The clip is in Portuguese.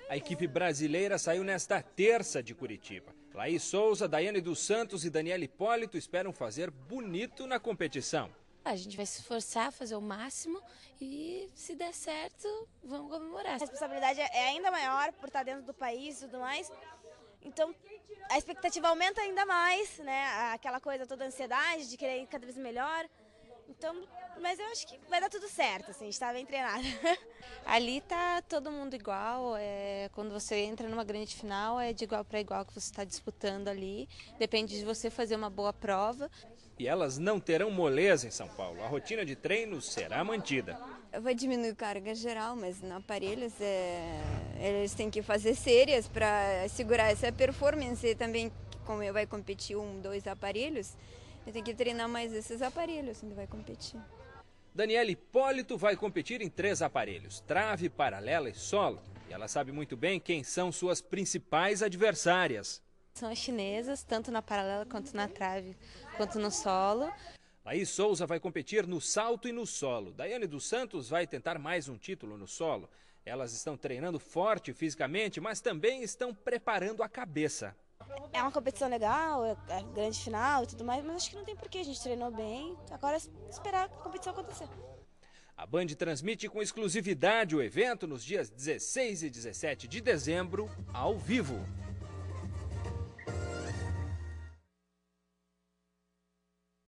A equipe brasileira saiu nesta terça de Curitiba. Laís Souza, Daiane dos Santos e Daniela Hipólito esperam fazer bonito na competição. A gente vai se esforçar, fazer o máximo e, se der certo, vamos comemorar. A responsabilidade é ainda maior por estar dentro do país e tudo mais. Então, a expectativa aumenta ainda mais, né? Aquela coisa toda, a ansiedade de querer ir cada vez melhor. Então, mas eu acho que vai dar tudo certo, assim, a gente tá bem treinada. Ali tá todo mundo igual, quando você entra numa grande final é de igual para igual que você está disputando ali, depende de você fazer uma boa prova. E elas não terão moleza em São Paulo, a rotina de treinos será mantida. Vai diminuir carga geral, mas no aparelhos eles têm que fazer séries para segurar essa performance. E também, como vai competir 2 aparelhos, tem que treinar mais esses aparelhos onde vai competir. Daniela Hipólito vai competir em 3 aparelhos, trave, paralela e solo. E ela sabe muito bem quem são suas principais adversárias. São as chinesas, tanto na paralela quanto na trave, quanto no solo. Laís Souza vai competir no salto e no solo. Daiane dos Santos vai tentar mais um título no solo. Elas estão treinando forte fisicamente, mas também estão preparando a cabeça. É uma competição legal, é grande final e tudo mais, mas acho que não tem porquê, a gente treinou bem. Agora é esperar a competição acontecer. A Band transmite com exclusividade o evento nos dias 16 e 17 de dezembro, ao vivo.